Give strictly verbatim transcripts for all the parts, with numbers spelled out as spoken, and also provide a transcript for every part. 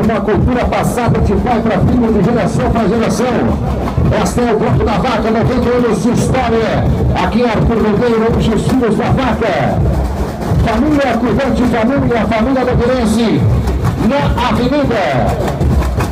uma cultura passada de pai para filho, de geração para geração. Esta é o bloco da vaca, noventa anos de história. Aqui é Arthur Ribeiro, os filhos da vaca. Família cuidando de família, família do Guirense, na avenida.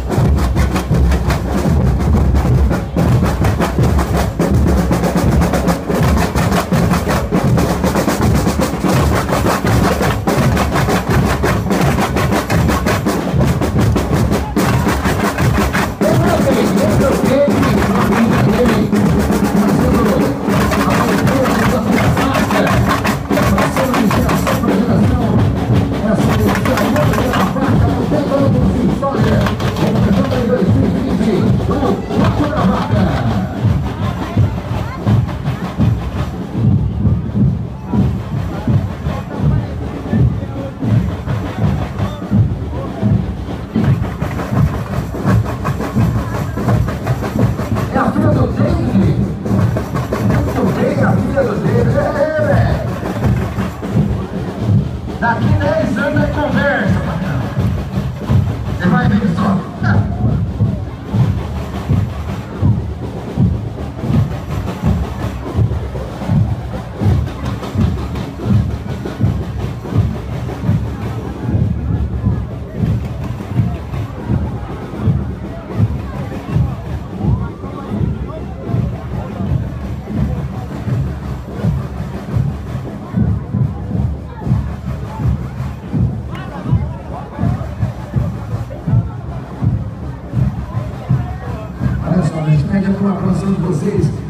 Daqui dez anos é conversa, patrão. Você vai ver só. Olha só, a gente pede a colaboração de vocês.